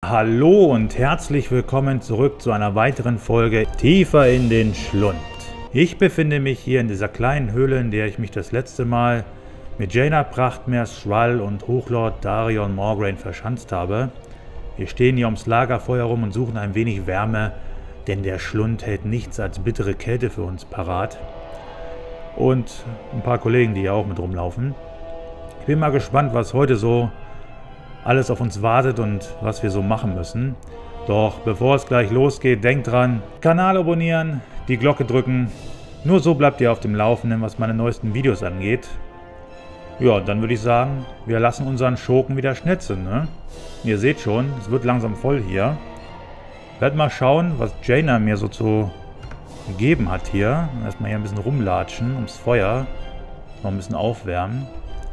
Hallo und herzlich willkommen zurück zu einer weiteren Folge Tiefer in den Schlund. Ich befinde mich hier in dieser kleinen Höhle, in der ich mich das letzte Mal mit Jaina Prachtmeer, Thrall und Hochlord Darion Morgraine verschanzt habe. Wir stehen hier ums Lagerfeuer rum und suchen ein wenig Wärme, denn der Schlund hält nichts als bittere Kälte für uns parat. Und ein paar Kollegen, die hier auch mit rumlaufen. Ich bin mal gespannt, was heute so alles auf uns wartet und was wir so machen müssen. Doch bevor es gleich losgeht, denkt dran, Kanal abonnieren, die Glocke drücken. Nur so bleibt ihr auf dem Laufenden, was meine neuesten Videos angeht. Ja, dann würde ich sagen, wir lassen unseren Schurken wieder schnitzen, ne? Ihr seht schon, es wird langsam voll hier. Ich werde mal schauen, was Jaina mir so zu gegeben hat hier. Erstmal hier ein bisschen rumlatschen ums Feuer. Noch ein bisschen aufwärmen.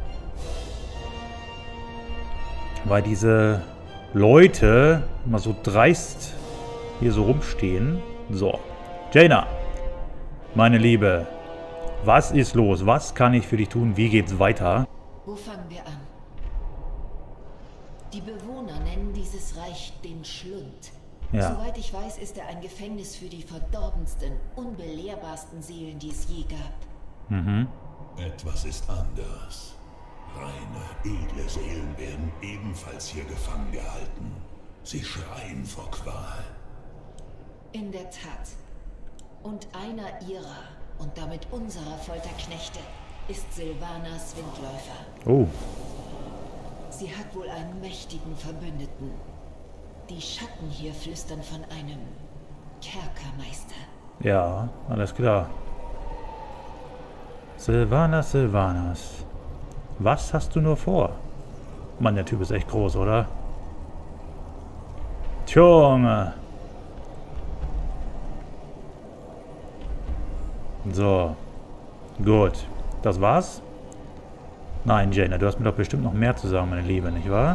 Weil diese Leute immer so dreist hier so rumstehen. So, Jaina, meine Liebe, was ist los? Was kann ich für dich tun? Wie geht's weiter? Wo fangen wir an? Die Bewohner nennen dieses Reich den Schlund. Ja. Soweit ich weiß, ist er ein Gefängnis für die verdorbensten, unbelehrbarsten Seelen, die es je gab. Mhm. Etwas ist anders. Reine, edle Seelen werden ebenfalls hier gefangen gehalten. Sie schreien vor Qual. In der Tat. Und einer ihrer, und damit unserer Folterknechte, ist Sylvanas Windläufer. Oh. Sie hat wohl einen mächtigen Verbündeten. Die Schatten hier flüstern von einem Kerkermeister. Ja, alles klar. Sylvanas. Was hast du nur vor? Mann, der Typ ist echt groß, oder? Junge. So. Gut. Das war's? Nein, Jaina, du hast mir doch bestimmt noch mehr zu sagen, meine Liebe, nicht wahr?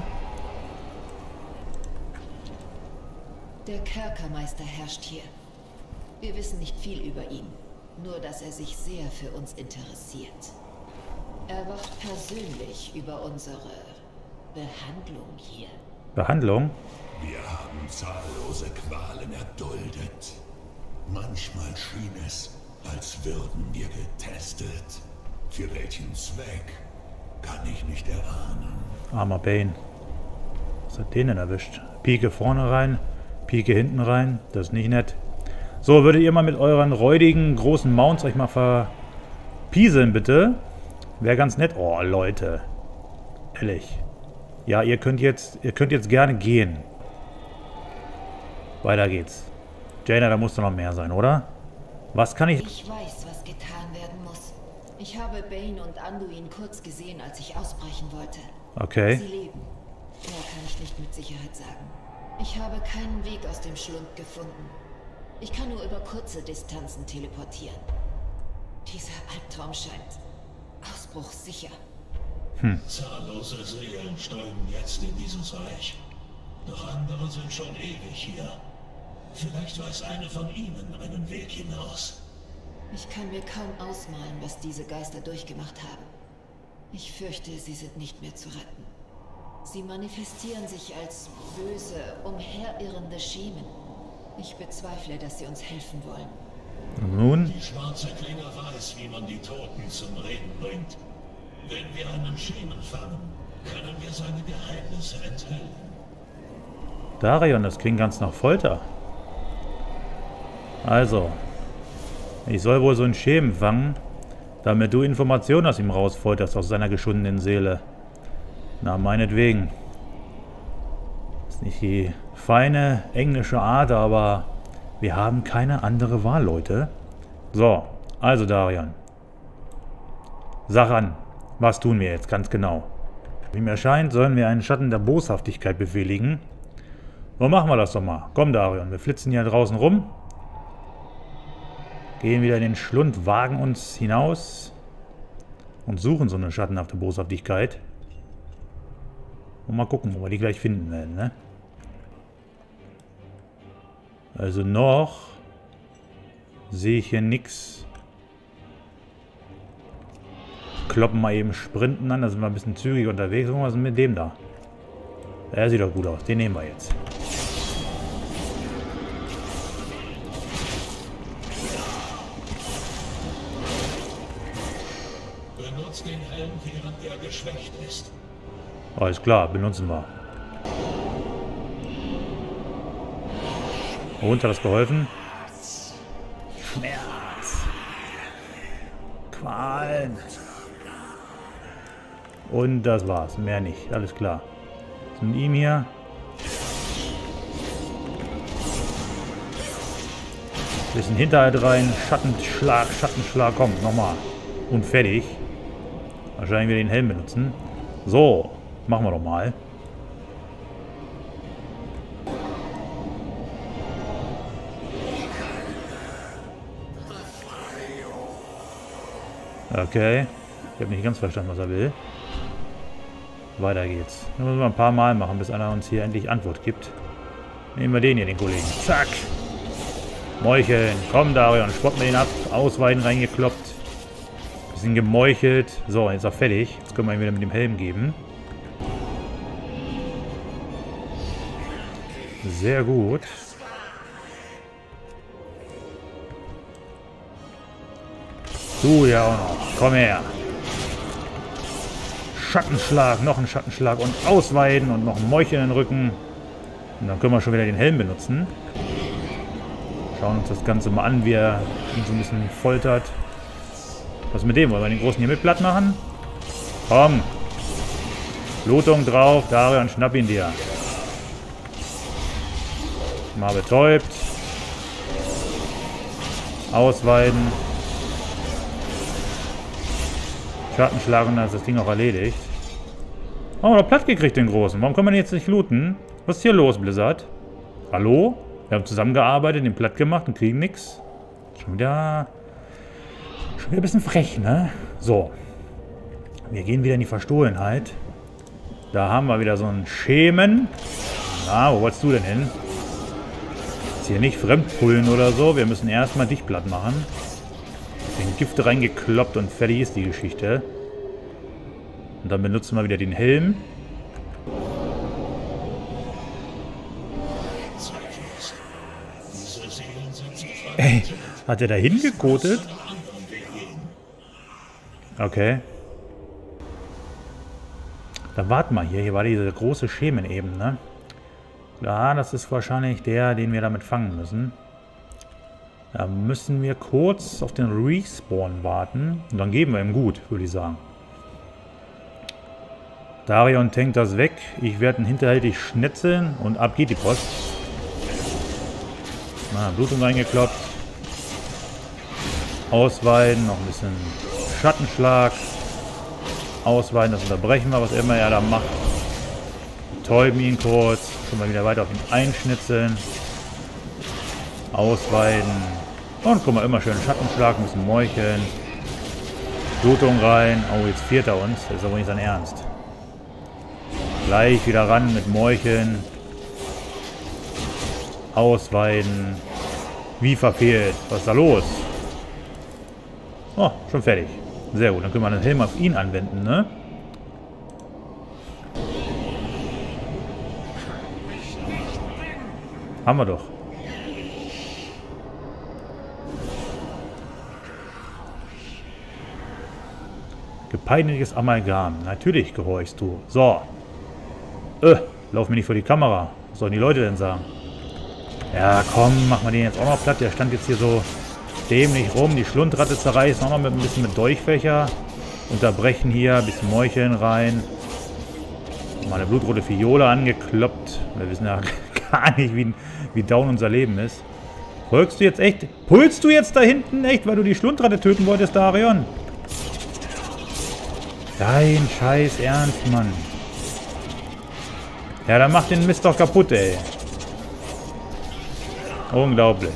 Der Kerkermeister herrscht hier. Wir wissen nicht viel über ihn. Nur, dass er sich sehr für uns interessiert. Er wacht persönlich über unsere Behandlung hier. Behandlung? Wir haben zahllose Qualen erduldet. Manchmal schien es, als würden wir getestet. Für welchen Zweck, kann ich nicht erahnen. Armer Bane. Was hat den denn erwischt? Pike vorne rein, Pike hinten rein. Das ist nicht nett. So, würdet ihr mal mit euren räudigen, großen Mounts euch mal verpieseln, bitte? Wäre ganz nett. Oh, Leute. Ehrlich. Ja, ihr könnt jetzt gerne gehen. Weiter geht's. Jaina, da muss doch noch mehr sein, oder? Was kann ich... Ich weiß, was getan werden muss. Ich habe Bane und Anduin kurz gesehen, als ich ausbrechen wollte. Okay. Sie leben. Mehr kann ich nicht mit Sicherheit sagen. Ich habe keinen Weg aus dem Schlund gefunden. Ich kann nur über kurze Distanzen teleportieren. Dieser Albtraum scheint ausbruchssicher. Zahllose Seelen strömen jetzt in dieses Reich. Doch andere sind schon ewig hier. Vielleicht weiß eine von ihnen einen Weg hinaus. Ich kann mir kaum ausmalen, was diese Geister durchgemacht haben. Ich fürchte, sie sind nicht mehr zu retten. Sie manifestieren sich als böse, umherirrende Schemen. Ich bezweifle, dass sie uns helfen wollen. Nun? Die schwarze Klinge weiß, wie man die Toten zum Reden bringt. Wenn wir einen Schemen fangen, können wir seine Geheimnisse enthüllen. Darion, das klingt ganz nach Folter. Also, ich soll wohl so einen Schemen fangen, damit du Informationen aus ihm rausfolterst, aus seiner geschundenen Seele. Na, meinetwegen. Ist nicht die feine englische Art, aber wir haben keine andere Wahl, Leute. So, also Darion. Sag an, was tun wir jetzt ganz genau? Wie mir scheint, sollen wir einen Schatten der Boshaftigkeit befehligen. So machen wir das doch mal. Komm, Darion, wir flitzen hier draußen rum. Gehen wieder in den Schlund, wagen uns hinaus und suchen so eine schattenhafte Boshaftigkeit. Und mal gucken, wo wir die gleich finden werden, ne? Also noch sehe ich hier nichts. Kloppen mal eben Sprinten an, da sind wir ein bisschen zügig unterwegs. Was ist mit dem da? Der sieht doch gut aus, den nehmen wir jetzt. uns den Helm, während er geschwächt ist. Alles klar, benutzen wir. Und, hat das geholfen? Schmerz. Qualen. Und das war's. Mehr nicht. Alles klar. Was ist mit ihm hier? Bisschen Hinterhalt rein. Schattenschlag, Schattenschlag. Komm, nochmal. Und fertig. Wahrscheinlich wieder den Helm benutzen. So, machen wir doch mal. Okay. Ich habe nicht ganz verstanden, was er will. Weiter geht's. Das müssen wir ein paar Mal machen, bis einer uns hier endlich Antwort gibt. Nehmen wir den hier, den Kollegen. Zack. Meucheln. Komm, Darion. Spotten wir ihn ab. Ausweiden reingekloppt. Bisschen gemeuchelt. So, jetzt ist er fertig. Jetzt können wir ihn wieder mit dem Helm geben. Sehr gut. Du ja auch noch. Komm her. Schattenschlag, noch ein Schattenschlag und ausweiden und noch ein Meucheln in den Rücken. Und dann können wir schon wieder den Helm benutzen. Schauen uns das Ganze mal an, wie er ihn so ein bisschen foltert. Was mit dem? Wollen wir den großen hier mit platt machen? Komm. Blutung drauf. Darion, schnapp ihn dir. Mal betäubt. Ausweiden. Schattenschlag und dann ist das Ding auch erledigt. Oh, wir haben platt gekriegt, den Großen. Warum können wir den jetzt nicht looten? Was ist hier los, Blizzard? Hallo? Wir haben zusammengearbeitet, den platt gemacht und kriegen nichts. Schon wieder ein bisschen frech, ne? So. Wir gehen wieder in die Verstohlenheit. Da haben wir wieder so einen Schemen. Na, wo wolltest du denn hin? Jetzt hier nicht fremdpullen oder so. Wir müssen erstmal dich platt machen. Den Gift reingekloppt und fertig ist die Geschichte. Und dann benutzen wir wieder den Helm. Ey, hat er da hingekotet? Okay. Dann warten wir hier. Hier war diese große Schemen eben, ne? Ja, das ist wahrscheinlich der, den wir damit fangen müssen. Da müssen wir kurz auf den Respawn warten. Und dann geben wir ihm gut, würde ich sagen. Darion tankt das weg. Ich werde ihn hinterhältig schnetzeln und ab geht die Post. Na, Blutung reingekloppt. Ausweiden, noch ein bisschen Schattenschlag. Ausweiden, das unterbrechen wir, was immer er da macht. Betäuben ihn kurz. Können wir wieder weiter auf ihn einschnitzeln. Ausweiden. Und guck mal, immer schön Schattenschlag, müssen meucheln. Blutung rein. Oh, jetzt viert er uns. Das ist aber nicht sein Ernst. Gleich wieder ran mit Meucheln. Ausweiden. Wie verfehlt. Was ist da los? Oh, schon fertig. Sehr gut. Dann können wir den Helm auf ihn anwenden, ne? Haben wir doch. Gepeinigtes Amalgam. Natürlich gehorchst du. So. Lauf mir nicht vor die Kamera. Was sollen die Leute denn sagen? Ja, komm, mach mal den jetzt auch noch platt. Der stand jetzt hier so dämlich rum. Die Schlundratte zerreißen. Auch noch mit ein bisschen mit Dolchfächer. Unterbrechen hier. Ein bisschen Meucheln rein. Mal eine blutrote Fiole angekloppt. Wir wissen ja gar nicht, wie down unser Leben ist. Folgst du jetzt echt? Pulst du jetzt da hinten echt, weil du die Schlundratte töten wolltest, Darion? Dein Scheiß Ernst, Mann. Ja, dann mach den Mist doch kaputt, ey. Unglaublich.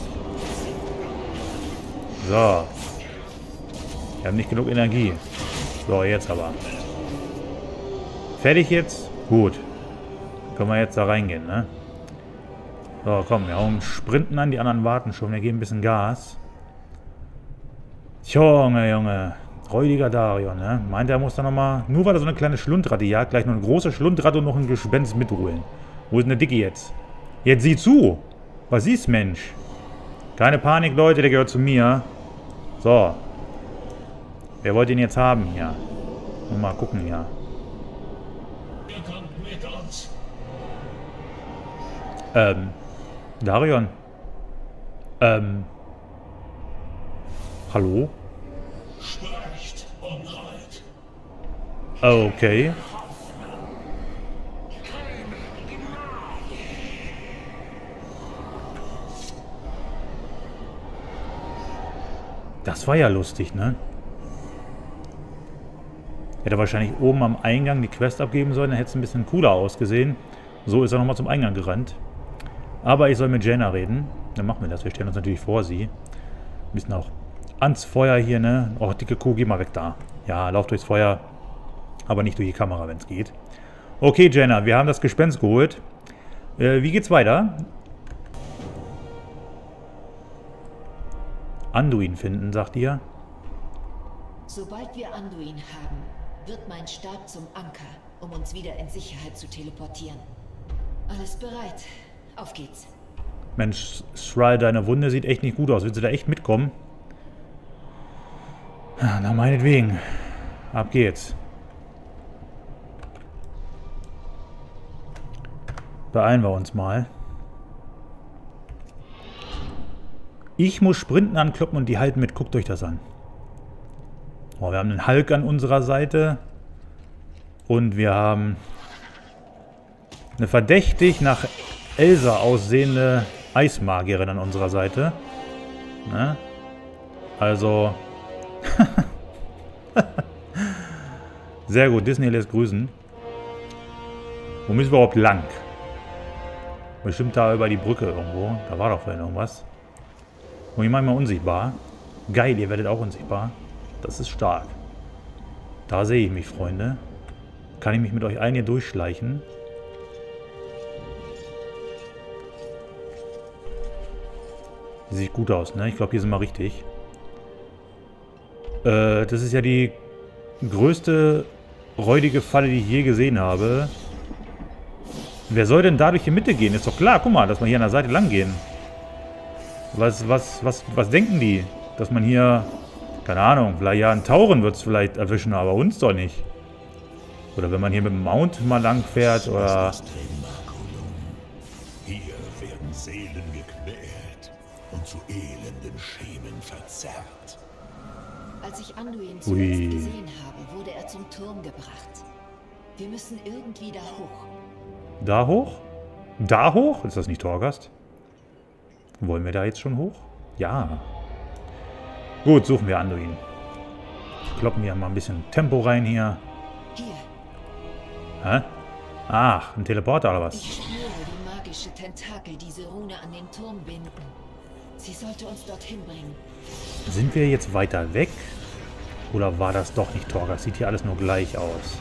So. Wir haben nicht genug Energie. So, jetzt aber. Fertig jetzt? Gut. Können wir jetzt da reingehen, ne? So, komm, wir hauen Sprinten an. Die anderen warten schon. Wir geben ein bisschen Gas. Junge, Junge. Räudiger Darion, ne? Meint er muss da nochmal, nur weil er so eine kleine Schlundratte jagt, gleich noch eine große Schlundratte und noch ein Gespenst mitholen. Wo ist denn der Dicke jetzt? Jetzt sieh zu! Was siehst, Mensch? Keine Panik, Leute, der gehört zu mir. So. Wer wollte ihn jetzt haben hier? Und mal gucken, ja. Ihr kommt mit uns. Darion. Hallo? Sprecht, Unhold. Okay. Das war ja lustig, ne? Hätte wahrscheinlich oben am Eingang die Quest abgeben sollen, dann hätte es ein bisschen cooler ausgesehen. So ist er nochmal zum Eingang gerannt. Aber ich soll mit Jaina reden. Dann machen wir das. Wir stellen uns natürlich vor sie. Ein bisschen auch ans Feuer hier, ne? Oh, dicke Kuh, geh mal weg da. Ja, lauf durchs Feuer. Aber nicht durch die Kamera, wenn es geht. Okay, Jaina, wir haben das Gespenst geholt. Wie geht's weiter? Anduin finden, sagt ihr. Sobald wir Anduin haben, wird mein Stab zum Anker, um uns wieder in Sicherheit zu teleportieren. Alles bereit. Auf geht's. Mensch, Shrall, deine Wunde sieht echt nicht gut aus. Willst du da echt mitkommen? Na, meinetwegen. Ab geht's. Beeilen wir uns mal. Ich muss Sprinten ankloppen und die halten mit. Guckt euch das an. Oh, wir haben einen Hulk an unserer Seite. Und wir haben eine verdächtig nach Elsa aussehende Eismagierin an unserer Seite. Ne? Also. Sehr gut, Disney lässt grüßen. Wo müssen wir überhaupt lang? Bestimmt da über die Brücke irgendwo. Da war doch vorhin irgendwas. Und ich mache mal unsichtbar. Geil, ihr werdet auch unsichtbar. Das ist stark. Da sehe ich mich, Freunde. Kann ich mich mit euch allen hier durchschleichen? Sieht gut aus, ne? Ich glaube, hier sind wir richtig. Das ist ja die größte räudige Falle, die ich je gesehen habe. Wer soll denn da durch die Mitte gehen? Ist doch klar, guck mal, dass wir hier an der Seite lang gehen. Was denken die? Dass man hier, keine Ahnung, vielleicht ja einen Tauren wird es vielleicht erwischen, aber uns doch nicht. Oder wenn man hier mit dem Mount mal lang fährt, oder... Hier werden Seelen gequält und zu elenden Schemen verzerrt. Als ich Anduin zuletzt gesehen habe, wurde er zum Turm gebracht. Wir müssen irgendwie da hoch. Da hoch? Da hoch? Ist das nicht Torghast? Wollen wir da jetzt schon hoch? Ja. Gut, suchen wir Anduin. Kloppen hier mal ein bisschen Tempo rein hier. Hier. Hä? Ach, ein Teleporter oder was? Ich spüre die magische Tentakel, diese Rune an den Turm binden. Sie sollte uns dorthin bringen. Sind wir jetzt weiter weg? Oder war das doch nicht Torghast? Sieht hier alles nur gleich aus.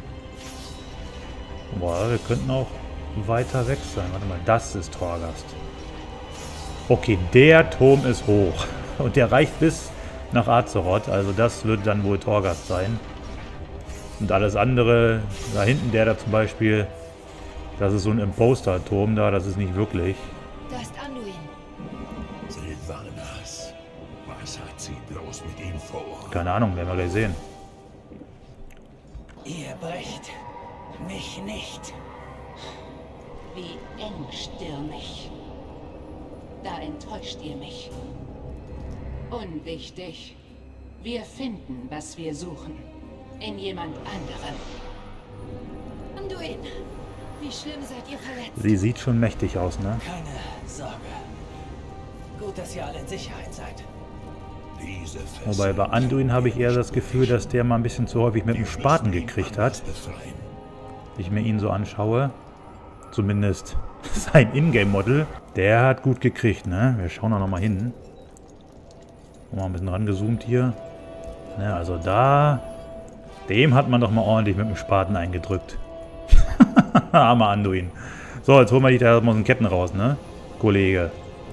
Boah, wir könnten auch weiter weg sein. Warte mal, das ist Torghast. Okay, der Turm ist hoch. Und der reicht bis nach Azeroth. Also das wird dann wohl Torghast sein. Und alles andere, da hinten der da zum Beispiel, das ist so ein Imposter-Turm da, das ist nicht wirklich. Da ist Anduin. Sylvanas. Was hat sie bloß mit ihm vor? Keine Ahnung, werden wir gleich sehen. Ihr brecht mich nicht. Wie engstirnig. Da enttäuscht ihr mich. Unwichtig. Wir finden, was wir suchen. In jemand anderem. Anduin, wie schlimm seid ihr verletzt? Sie sieht schon mächtig aus, ne? Keine Sorge. Gut, dass ihr alle in Sicherheit seid. Diese Wobei bei Anduin habe ich eher das Gefühl, dass der mal ein bisschen zu häufig mit dem Spaten gekriegt hat. Ich mir ihn so anschaue. Zumindest sein Ingame-Model. Der hat gut gekriegt, ne? Wir schauen da nochmal hin. Mal ein bisschen rangezoomt hier. Ne, also da... Dem hat man doch mal ordentlich mit dem Spaten eingedrückt. Armer Anduin. So, jetzt holen wir die da aus den Ketten raus, ne? Kollege.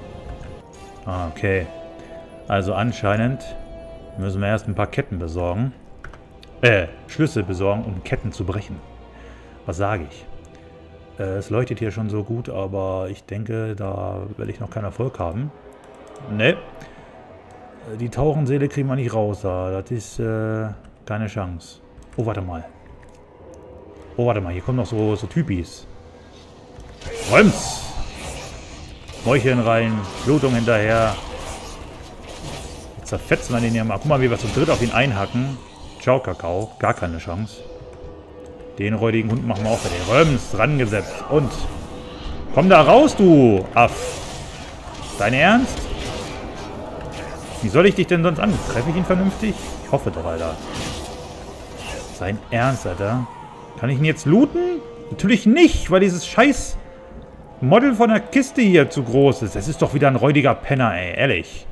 Okay. Also anscheinend müssen wir erst ein paar Ketten besorgen. Schlüssel besorgen, um Ketten zu brechen. Was sage ich? Es leuchtet hier schon so gut, aber ich denke, da werde ich noch keinen Erfolg haben. Ne. Die Tauchenseele kriegen wir nicht raus da. Das ist keine Chance. Oh, warte mal. Oh, warte mal. Hier kommen noch so Typis. Räum's! Meucheln rein. Blutung hinterher. Jetzt zerfetzen wir den hier mal. Guck mal, wie wir zu dritt auf ihn einhacken. Ciao, Kakao. Gar keine Chance. Den räudigen Hund machen wir auch fertig. Räum's! Rangesetzt. Und... Komm da raus, du Aff! Dein Ernst? Wie soll ich dich denn sonst an? Treffe ich ihn vernünftig? Ich hoffe doch, Alter. Sein Ernst, Alter. Kann ich ihn jetzt looten? Natürlich nicht, weil dieses scheiß Model von der Kiste hier zu groß ist. Das ist doch wieder ein räudiger Penner, ey. Ehrlich.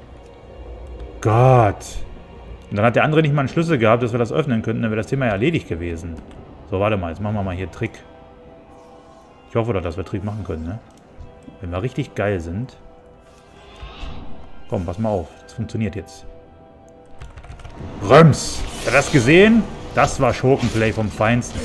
Gott. Und dann hat der andere nicht mal einen Schlüssel gehabt, dass wir das öffnen könnten. Dann wäre das Thema ja erledigt gewesen. So, warte mal. Jetzt machen wir mal hier Trick. Ich hoffe doch, dass wir Trick machen können, ne? Wenn wir richtig geil sind. Komm, pass mal auf. Das funktioniert jetzt. Röms! Habt ihr das gesehen? Das war Schurkenplay vom Feinsten.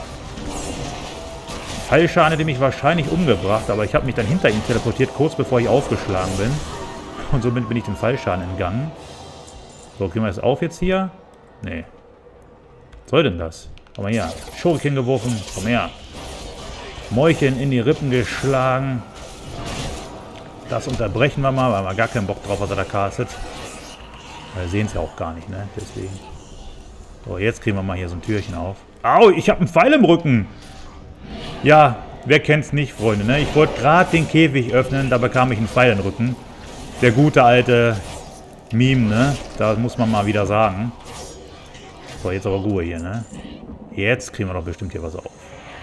Fallschan hätte mich wahrscheinlich umgebracht, aber ich habe mich dann hinter ihm teleportiert, kurz bevor ich aufgeschlagen bin. Und somit bin ich dem Fallschan entgangen. So, kriegen wir das auf jetzt hier? Nee. Was soll denn das? Komm mal her. Schurken geworfen. Komm her. Mäulchen in die Rippen geschlagen. Das unterbrechen wir mal, weil wir gar keinen Bock drauf, was er da castet. Wir sehen es ja auch gar nicht, ne? Deswegen. So, jetzt kriegen wir mal hier so ein Türchen auf. Au, ich habe einen Pfeil im Rücken. Ja, wer kennt's nicht, Freunde, ne? Ich wollte gerade den Käfig öffnen, da bekam ich einen Pfeil im Rücken. Der gute alte Meme, ne? Da muss man mal wieder sagen. So, jetzt aber Ruhe hier, ne? Jetzt kriegen wir doch bestimmt hier was auf.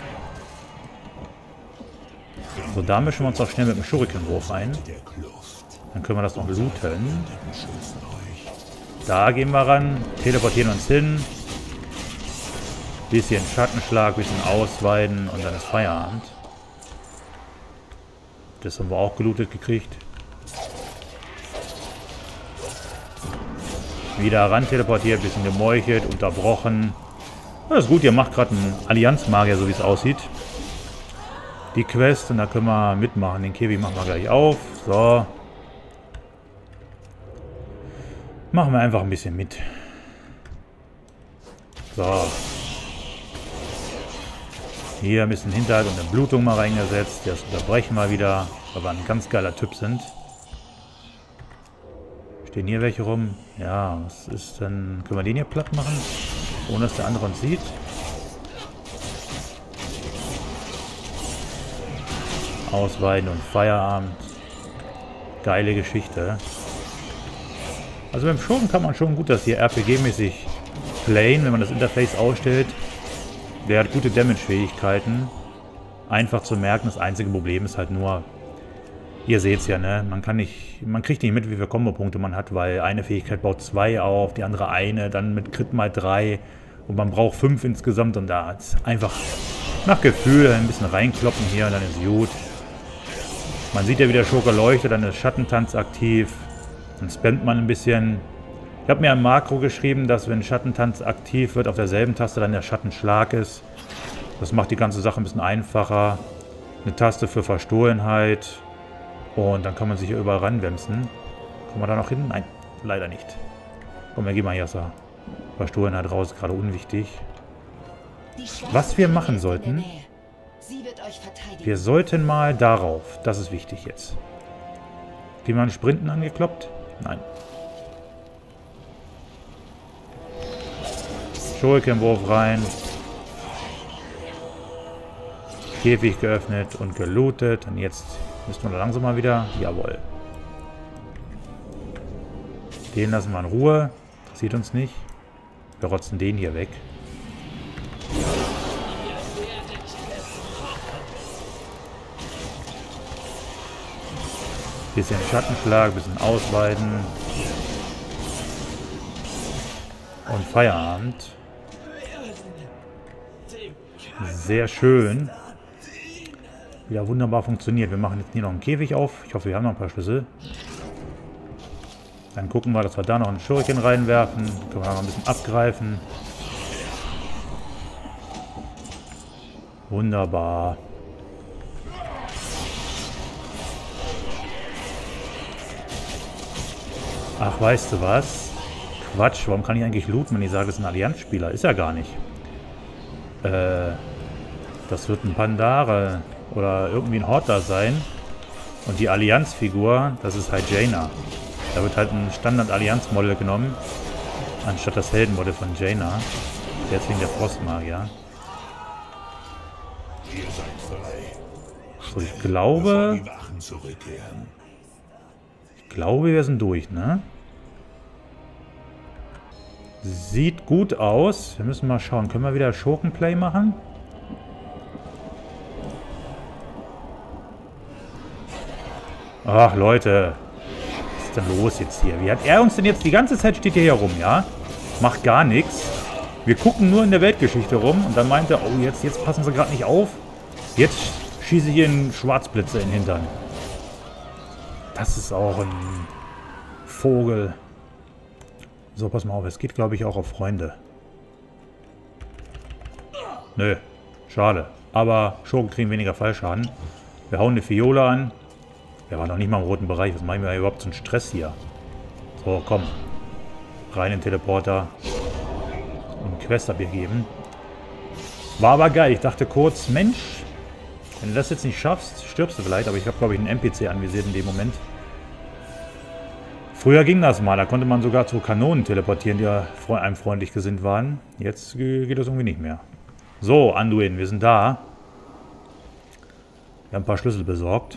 So, da mischen wir uns auch schnell mit dem Schurikenwurf ein. Dann können wir das noch looten. Da gehen wir ran, teleportieren uns hin. Bisschen Schattenschlag, bisschen ausweiden und dann ist Feierabend. Das haben wir auch gelootet gekriegt. Wieder ran teleportiert, bisschen gemeuchelt, unterbrochen. Das ist gut, ihr macht gerade einen Allianzmagier, so wie es aussieht. Die Quest und da können wir mitmachen. Den Käfig machen wir gleich auf. So. Machen wir einfach ein bisschen mit. So. Hier ein bisschen Hinterhalt und eine Blutung mal reingesetzt. Das unterbrechen wir wieder, weil wir ein ganz geiler Typ sind. Stehen hier welche rum? Ja, was ist denn... Können wir den hier platt machen? Ohne dass der andere uns sieht. Ausweiden und Feierabend. Geile Geschichte. Also beim Schurken kann man schon gut das hier RPG-mäßig playen, wenn man das Interface ausstellt. Der hat gute Damage-Fähigkeiten. Einfach zu merken, das einzige Problem ist halt nur, ihr seht es ja, ne? Man kriegt nicht mit, wie viele Kombo-Punkte man hat, weil eine Fähigkeit baut 2 auf, die andere eine, dann mit Crit mal 3 und man braucht 5 insgesamt und da ist einfach nach Gefühl ein bisschen reinkloppen hier und dann ist gut. Man sieht ja, wie der Schurke leuchtet, dann ist Schattentanz aktiv. Dann spammt man ein bisschen. Ich habe mir ein Makro geschrieben, dass wenn Schattentanz aktiv wird, auf derselben Taste dann der Schattenschlag ist. Das macht die ganze Sache ein bisschen einfacher. Eine Taste für Verstohlenheit. Und dann kann man sich hier überall ranwemsen. Kommen wir da noch hin? Nein, leider nicht. Komm, wir gehen mal hier aus der Verstohlenheit raus, gerade unwichtig. Was wir machen sollten... Wir sollten mal darauf. Das ist wichtig jetzt. Kriegen wir einen Sprinten angekloppt? Nein. Schurkenwurf rein. Käfig geöffnet und gelootet. Und jetzt müssen wir da langsam mal wieder... Jawohl. Den lassen wir in Ruhe. Das sieht uns nicht. Wir rotzen den hier weg. Bisschen Schattenschlag, bisschen ausweiten. Und Feierabend. Sehr schön. Wieder wunderbar funktioniert. Wir machen jetzt hier noch einen Käfig auf. Ich hoffe, wir haben noch ein paar Schlüssel. Dann gucken wir, dass wir da noch einen Schurken reinwerfen. Können wir noch ein bisschen abgreifen. Wunderbar. Ach, weißt du was? Quatsch, warum kann ich eigentlich looten, wenn ich sage, das ist ein Allianzspieler? Ist ja gar nicht. Das wird ein Pandare oder irgendwie ein Horta sein. Und die Allianzfigur, das ist halt Jaina. Da wird halt ein Standard-Allianz-Model genommen, anstatt das Heldenmodell von Jaina. Deswegen der Frostmagier. Ihr seid frei. So, ich glaube... Die Wachen zurückkehren. Ich glaube, wir sind durch, ne? Sieht gut aus. Wir müssen mal schauen. Können wir wieder Schurkenplay machen? Ach, Leute. Was ist denn los jetzt hier? Wie hat er uns denn jetzt... Die ganze Zeit steht er hier rum, ja? Macht gar nichts. Wir gucken nur in der Weltgeschichte rum. Und dann meint er, oh, jetzt passen sie gerade nicht auf. Jetzt schieße ich hier einen Schwarzblitzer in den Hintern. Das ist auch ein Vogel. So, pass mal auf. Es geht, glaube ich, auch auf Freunde. Nö. Schade. Aber Schurken kriegen weniger Fallschaden. Wir hauen eine Fiole an. Wir waren noch nicht mal im roten Bereich. Was machen wir überhaupt so einen Stress hier? So, komm. Rein in den Teleporter. Und eine Quest abgeben. War aber geil. Ich dachte kurz, Mensch, wenn du das jetzt nicht schaffst, stirbst du vielleicht. Aber ich habe, glaube ich, einen NPC anvisiert in dem Moment. Früher ging das mal. Da konnte man sogar zu Kanonen teleportieren, die einem freundlich gesinnt waren. Jetzt geht das irgendwie nicht mehr. So, Anduin, wir sind da. Wir haben ein paar Schlüssel besorgt.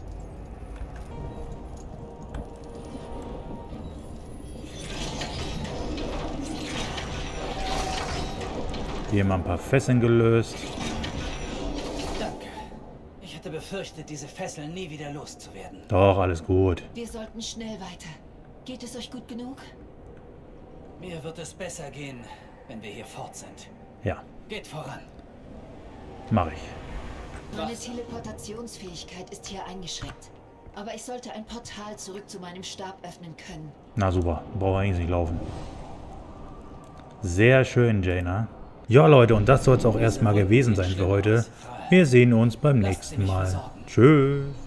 Hier haben wir ein paar Fesseln gelöst. Danke. Ich hatte befürchtet, diese Fesseln nie wieder loszuwerden. Doch, alles gut. Wir sollten schnell weiter. Geht es euch gut genug? Mir wird es besser gehen, wenn wir hier fort sind. Ja, Geht voran. mache ich. Meine Teleportationsfähigkeit ist hier eingeschränkt. Aber ich sollte ein Portal zurück zu meinem Stab öffnen können. Na super, brauchen wir eigentlich nicht laufen. Sehr schön, Jaina. Ja, Leute, und das soll es auch erstmal gewesen sein für heute. Wir sehen uns beim nächsten Mal. Tschüss.